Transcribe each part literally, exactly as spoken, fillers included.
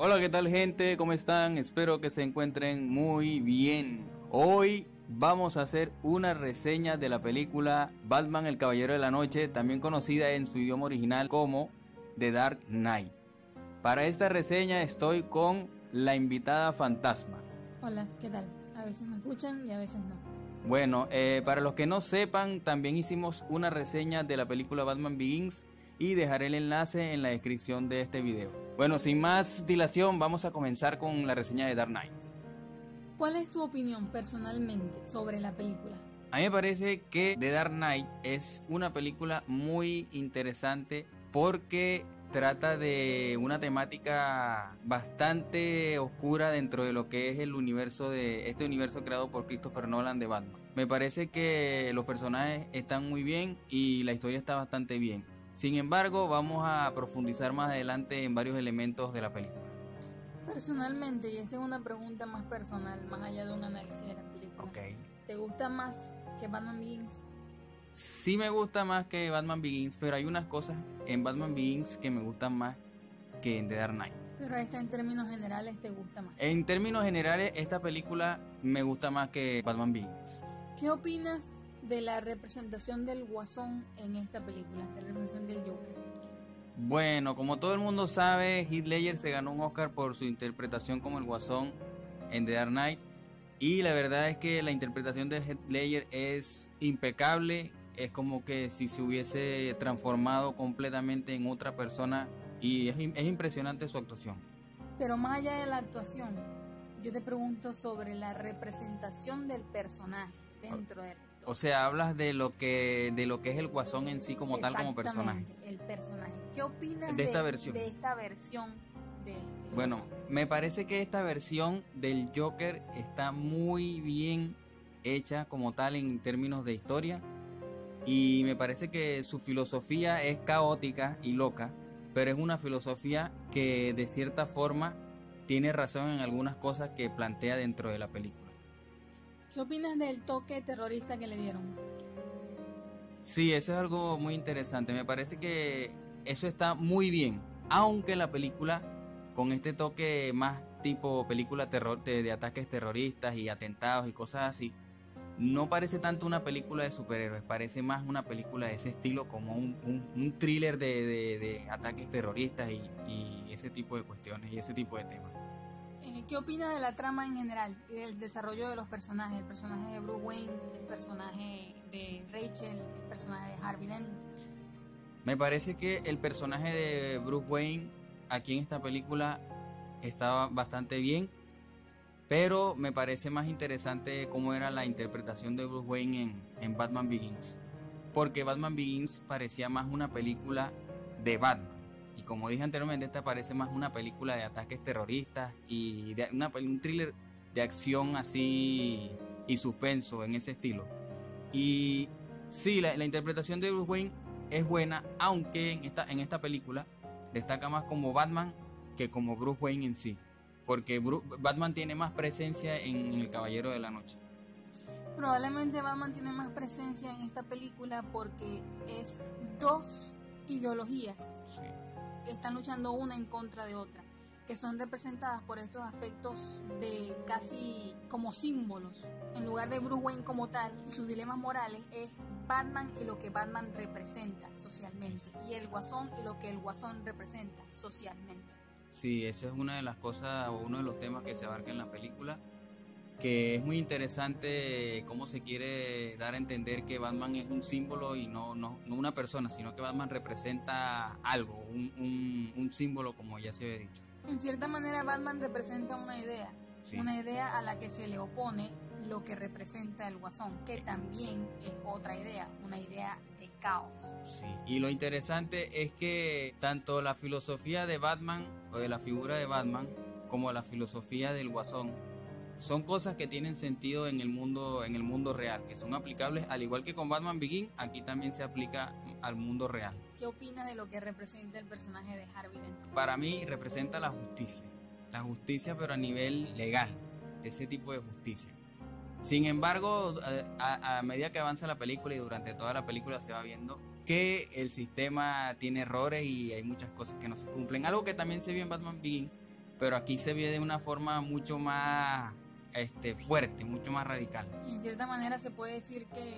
Hola, ¿qué tal, gente? ¿Cómo están? Espero que se encuentren muy bien. Hoy vamos a hacer una reseña de la película Batman el Caballero de la Noche, también conocida en su idioma original como The Dark Knight. Para esta reseña estoy con la invitada fantasma. Hola, ¿qué tal? A veces me escuchan y a veces no. Bueno, eh, para los que no sepan, también hicimos una reseña de la película Batman Begins y dejaré el enlace en la descripción de este video. Bueno, sin más dilación, vamos a comenzar con la reseña de Dark Knight. ¿Cuál es tu opinión personalmente sobre la película? A mí me parece que The Dark Knight es una película muy interesante porque trata de una temática bastante oscura dentro de lo que es el universo de este universo creado por Christopher Nolan de Batman. Me parece que los personajes están muy bien y la historia está bastante bien. Sin embargo, vamos a profundizar más adelante en varios elementos de la película. Personalmente, y esta es una pregunta más personal, más allá de un análisis de la película, Okay. ¿te gusta más que Batman Begins? Sí me gusta más que Batman Begins, pero hay unas cosas en Batman Begins que me gustan más que en The Dark Knight. Pero esta en términos generales te gusta más. En términos generales, esta película me gusta más que Batman Begins. ¿Qué opinas de la representación del Guasón en esta película, de la representación del Joker? Bueno, como todo el mundo sabe, Heath Ledger se ganó un Oscar por su interpretación como el Guasón en The Dark Knight. Y la verdad es que la interpretación de Heath Ledger es impecable. Es como que si se hubiese transformado completamente en otra persona. Y es, es impresionante su actuación. Pero más allá de la actuación, yo te pregunto sobre la representación del personaje dentro de la historia. O sea, hablas de lo que de lo que es el Guasón en sí como tal, como personaje. El personaje. ¿Qué opinas de esta de, versión? De esta versión de, de bueno, Guasón? Me parece que esta versión del Joker está muy bien hecha como tal en términos de historia. Y me parece que su filosofía es caótica y loca, pero es una filosofía que de cierta forma tiene razón en algunas cosas que plantea dentro de la película. ¿Qué opinas del toque terrorista que le dieron? Sí, eso es algo muy interesante. Me parece que eso está muy bien, aunque la película con este toque más tipo película terror de, de ataques terroristas y atentados y cosas así, no parece tanto una película de superhéroes, parece más una película de ese estilo, como un, un, un thriller de, de, de ataques terroristas y, y ese tipo de cuestiones y ese tipo de temas. ¿Qué opinas de la trama en general y del desarrollo de los personajes? El personaje de Bruce Wayne, el personaje de Rachel, el personaje de Harvey Dent. Me parece que el personaje de Bruce Wayne aquí en esta película estaba bastante bien, pero me parece más interesante cómo era la interpretación de Bruce Wayne en, en Batman Begins, porque Batman Begins parecía más una película de Batman. Y como dije anteriormente, esta parece más una película de ataques terroristas y de una, un thriller de acción así y suspenso en ese estilo. Y sí, la, la interpretación de Bruce Wayne es buena, aunque en esta, en esta película destaca más como Batman que como Bruce Wayne en sí. Porque Bruce, Batman tiene más presencia en El Caballero de la Noche. Probablemente Batman tiene más presencia en esta película porque es dos ideologías. Sí. Que están luchando una en contra de otra, que son representadas por estos aspectos de casi como símbolos, en lugar de Bruce Wayne como tal y sus dilemas morales, es Batman y lo que Batman representa socialmente, sí. Y el Guasón y lo que el Guasón representa socialmente. Sí, esa es una de las cosas o uno de los temas que se abarca en la película, que es muy interesante cómo se quiere dar a entender que Batman es un símbolo y no, no, no una persona, sino que Batman representa algo, un, un, un símbolo, como ya se había dicho. En cierta manera Batman representa una idea, sí. Una idea a la que se le opone lo que representa el Guasón, que también es otra idea, una idea de caos. Sí, y lo interesante es que tanto la filosofía de Batman o de la figura de Batman como la filosofía del Guasón son cosas que tienen sentido en el mundo en el mundo real, que son aplicables, al igual que con Batman Begins, aquí también se aplica al mundo real. ¿Qué opinas de lo que representa el personaje de Harvey Dent? Para mí representa la justicia, la justicia pero a nivel legal, ese tipo de justicia. Sin embargo, a, a medida que avanza la película y durante toda la película se va viendo que el sistema tiene errores y hay muchas cosas que no se cumplen. Algo que también se vio en Batman Begins, pero aquí se ve de una forma mucho más este, fuerte, mucho más radical. Y en cierta manera se puede decir que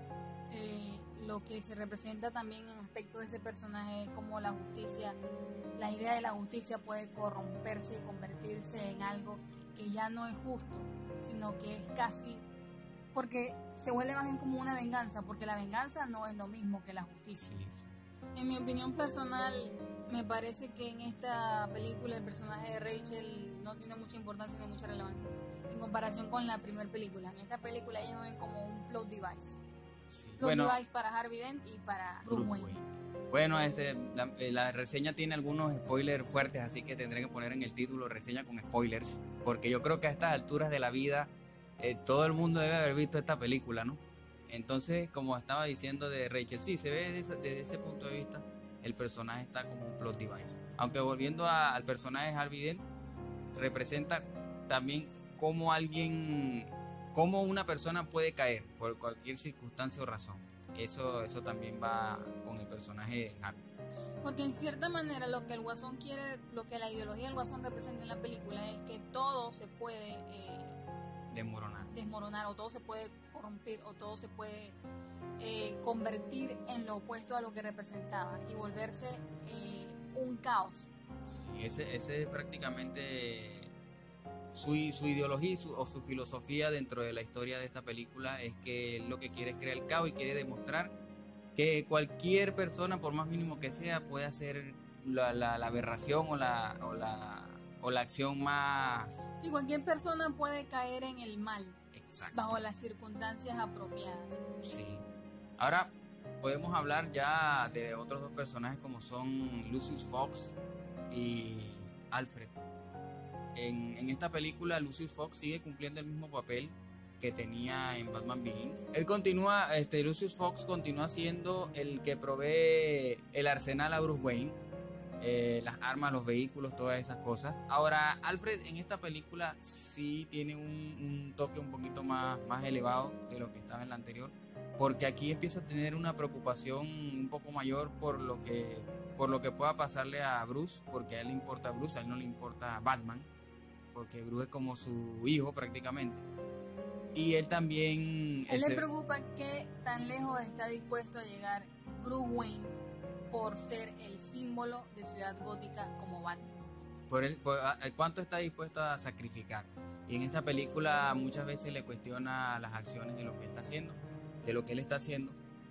eh, lo que se representa también en aspectos de ese personaje es como la justicia, la idea de la justicia puede corromperse y convertirse en algo que ya no es justo, sino que es casi, porque se vuelve más bien como una venganza, porque la venganza no es lo mismo que la justicia. Sí, sí. En mi opinión personal, me parece que en esta película el personaje de Rachel no tiene mucha importancia ni mucha relevancia en comparación con la primera película. En esta película ella me ven como un plot device. Sí. Plot Bueno, device para Harvey Dent y para Bruce Bruce Wayne. Wayne. Bueno, este, la, eh, la reseña tiene algunos spoilers fuertes, así que tendré que poner en el título reseña con spoilers, porque yo creo que a estas alturas de la vida eh, todo el mundo debe haber visto esta película, ¿no? Entonces, como estaba diciendo de Rachel, sí, se ve desde, desde ese punto de vista, el personaje está como un plot device. Aunque volviendo a, al personaje de Harvey Dent, representa también cómo alguien, cómo una persona puede caer por cualquier circunstancia o razón. Eso, eso también va con el personaje de Harvey. Porque en cierta manera lo que el Guasón quiere, lo que la ideología del Guasón representa en la película es que todo se puede eh, Desmoronar. desmoronar, o todo se puede corromper, o todo se puede eh, convertir en lo opuesto a lo que representaba y volverse eh, un caos. Sí, ese, ese es prácticamente su, su ideología su, o su filosofía dentro de la historia de esta película, es que él lo que quiere es crear el caos y quiere demostrar que cualquier persona, por más mínimo que sea, puede hacer la, la, la aberración o la, o, la, o la acción más... Y cualquier persona puede caer en el mal. Exacto. Bajo las circunstancias apropiadas. Sí. Ahora podemos hablar ya de otros dos personajes como son Lucius Fox y Alfred. En, en esta película Lucius Fox sigue cumpliendo el mismo papel que tenía en Batman Begins. Él continúa, este Lucius Fox continúa siendo el que provee el arsenal a Bruce Wayne, eh, las armas, los vehículos, todas esas cosas. Ahora Alfred en esta película sí tiene un, un toque un poquito más, más elevado de lo que estaba en la anterior, porque aquí empieza a tener una preocupación un poco mayor por lo que, por lo que pueda pasarle a Bruce, porque a él le importa a Bruce, a él no le importa a Batman, porque Bruce es como su hijo prácticamente. Y él también... A él ese, le preocupa qué tan lejos está dispuesto a llegar Bruce Wayne por ser el símbolo de Ciudad Gótica como Batman. por él, por, a, ¿cuánto está dispuesto a sacrificar? Y en esta película muchas veces le cuestiona las acciones de lo que él está haciendo, de lo que él está haciendo,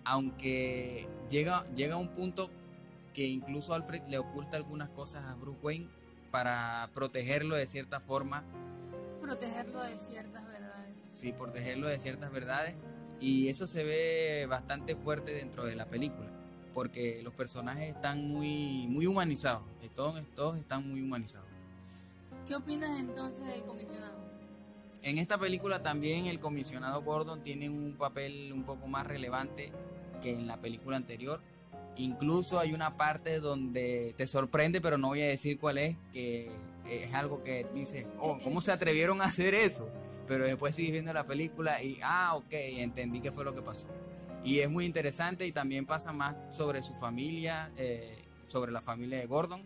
aunque llega, llega a un punto que incluso Alfred le oculta algunas cosas a Bruce Wayne para protegerlo de cierta forma. Protegerlo de ciertas verdades. Sí, protegerlo de ciertas verdades, y eso se ve bastante fuerte dentro de la película, porque los personajes están muy, muy humanizados, todos, todos están muy humanizados. ¿Qué opinas entonces del comisionado? En esta película también el comisionado Gordon tiene un papel un poco más relevante que en la película anterior. Incluso hay una parte donde te sorprende, pero no voy a decir cuál es, que es algo que dices, oh, ¿cómo se atrevieron a hacer eso? Pero después sigues viendo la película y, ah, ok, entendí qué fue lo que pasó. Y es muy interesante, y también pasa más sobre su familia, eh, sobre la familia de Gordon,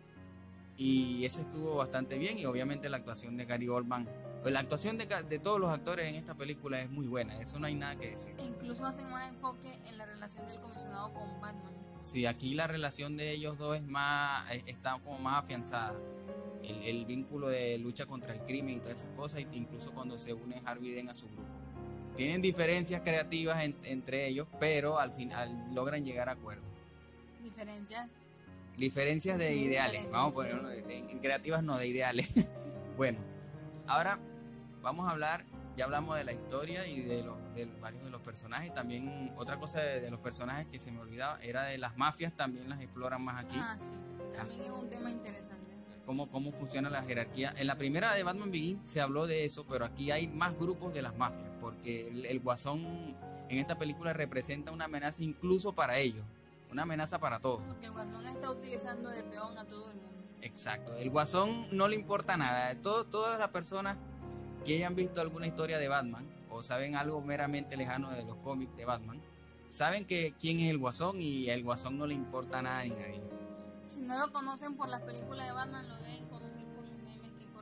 y eso estuvo bastante bien. Y obviamente la actuación de Gary Oldman, la actuación de, de todos los actores en esta película es muy buena, eso no hay nada que decir. E incluso hacen más enfoque en la relación del comisionado con Batman. Sí, aquí la relación de ellos dos es más, está como más afianzada. El, el vínculo de lucha contra el crimen y todas esas cosas, incluso cuando se une Harvey Dent a su grupo. Tienen diferencias creativas en, entre ellos, pero al final logran llegar a acuerdos. ¿Diferencias? Diferencias de ideales, Diferencias. vamos a ponerlo, de, de, creativas no, de ideales. Bueno, ahora vamos a hablar, ya hablamos de la historia y de, los, de varios de los personajes. También otra cosa de, de los personajes que se me olvidaba era de las mafias, también las exploran más aquí. Ah, sí, también es un tema interesante. Cómo, cómo funciona la jerarquía. En la primera de Batman Begins se habló de eso, pero aquí hay más grupos de las mafias, porque el, el Guasón en esta película representa una amenaza incluso para ellos, una amenaza para todos. Porque el Guasón está utilizando de peón a todo el mundo. Exacto, el Guasón no le importa nada. Todo, todas las personas que hayan visto alguna historia de Batman o saben algo meramente lejano de los cómics de Batman, saben que quién es el Guasón, y el Guasón no le importa nada ni nadie. Si no lo conocen por las películas de Batman, lo deben conocer por los memes que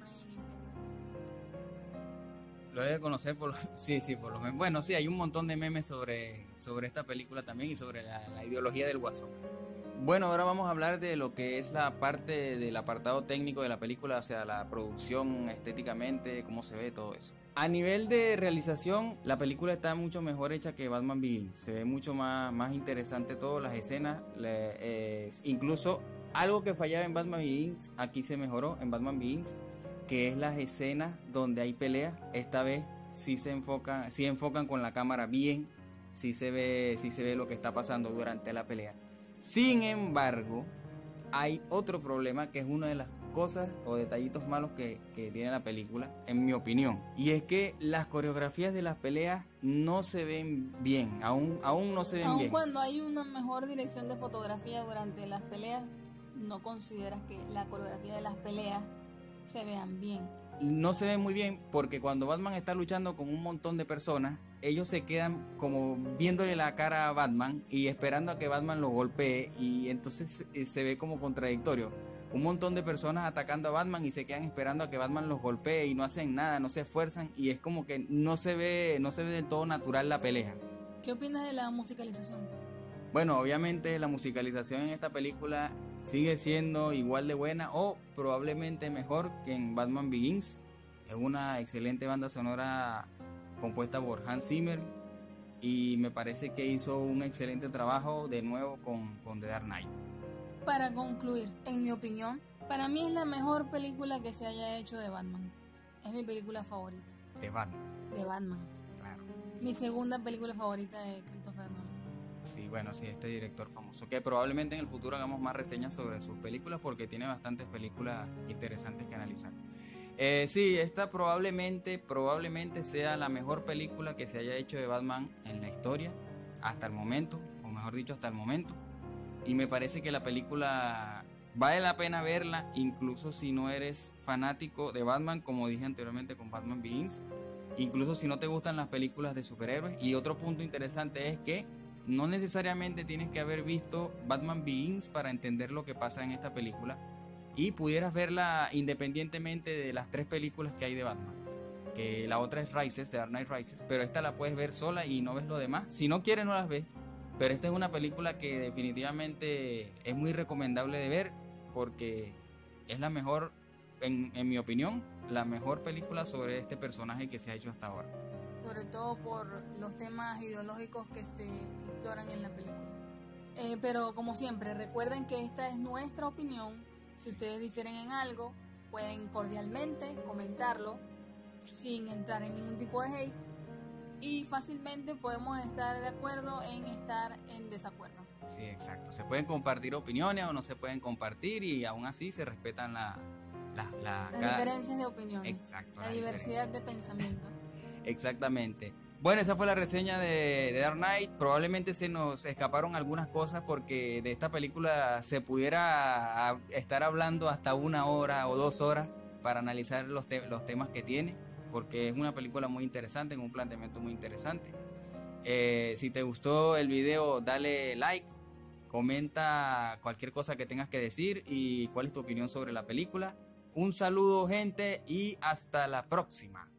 Lo debe conocer por... Sí, sí, por lo menos. Bueno, sí, hay un montón de memes sobre, sobre esta película también y sobre la, la ideología del Guasón. Bueno, ahora vamos a hablar de lo que es la parte del apartado técnico de la película, o sea, la producción estéticamente, cómo se ve, todo eso. A nivel de realización, la película está mucho mejor hecha que Batman Begins. Se ve mucho más, más interesante todo, las escenas. Le, eh, incluso algo que fallaba en Batman Begins, aquí se mejoró en Batman Begins, que es las escenas donde hay peleas. Esta vez sí se enfocan, sí enfocan con la cámara bien, sí se ve, sí se ve lo que está pasando durante la pelea. Sin embargo, hay otro problema que es una de las cosas o detallitos malos que, que tiene la película, en mi opinión, y es que las coreografías de las peleas no se ven bien, aún, aún no se ven aún bien. Cuando hay una mejor dirección de fotografía durante las peleas, no consideras que la coreografía de las peleas se vean bien. No se ve muy bien porque cuando Batman está luchando con un montón de personas, ellos se quedan como viéndole la cara a Batman y esperando a que Batman lo golpee, y entonces se ve como contradictorio. Un montón de personas atacando a Batman y se quedan esperando a que Batman los golpee y no hacen nada, no se esfuerzan, y es como que no se ve, no se ve del todo natural la pelea. ¿Qué opinas de la musicalización? Bueno, obviamente la musicalización en esta película sigue siendo igual de buena o probablemente mejor que en Batman Begins. Es una excelente banda sonora compuesta por Hans Zimmer y me parece que hizo un excelente trabajo de nuevo con, con The Dark Knight. Para concluir, en mi opinión, para mí es la mejor película que se haya hecho de Batman. Es mi película favorita. De Batman. De Batman. Claro. Mi segunda película favorita de Christopher Nolan. Sí, bueno, sí, este director famoso, que probablemente en el futuro hagamos más reseñas sobre sus películas porque tiene bastantes películas interesantes que analizar. Eh, sí, esta probablemente, probablemente sea la mejor película que se haya hecho de Batman en la historia, hasta el momento, o mejor dicho, hasta el momento. Y me parece que la película vale la pena verla, incluso si no eres fanático de Batman, como dije anteriormente con Batman Begins, incluso si no te gustan las películas de superhéroes. Y otro punto interesante es que no necesariamente tienes que haber visto Batman Begins para entender lo que pasa en esta película, y pudieras verla independientemente de las tres películas que hay de Batman, que la otra es Rises, The Dark Knight Rises, pero esta la puedes ver sola y no ves lo demás. Si no quieres no las ves, pero esta es una película que definitivamente es muy recomendable de ver porque es la mejor, en, en mi opinión, la mejor película sobre este personaje que se ha hecho hasta ahora. Sobre todo por los temas ideológicos que se exploran en la película. Eh, pero como siempre, recuerden que esta es nuestra opinión. Si ustedes difieren en algo, pueden cordialmente comentarlo sin entrar en ningún tipo de hate, y fácilmente podemos estar de acuerdo en estar en desacuerdo. Sí, exacto. Se pueden compartir opiniones o no se pueden compartir, y aún así se respetan la, la, la, las cada... diferencias de opiniones. Exacto. La, la diversidad de pensamiento. Exactamente. Bueno, esa fue la reseña de, de Dark Knight. Probablemente se nos escaparon algunas cosas porque de esta película se pudiera a, estar hablando hasta una hora o dos horas para analizar los, te los temas que tiene, porque es una película muy interesante, con un planteamiento muy interesante. Eh, si te gustó el video, dale like, comenta cualquier cosa que tengas que decir y cuál es tu opinión sobre la película. Un saludo, gente, y hasta la próxima.